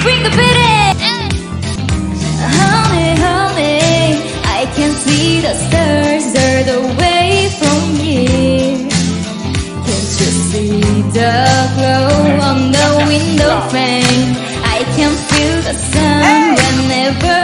bring the beat in. Honey, honey, I can see the stars all the way from here. Can't you see the glow on the window frame? I can feel the sun whenever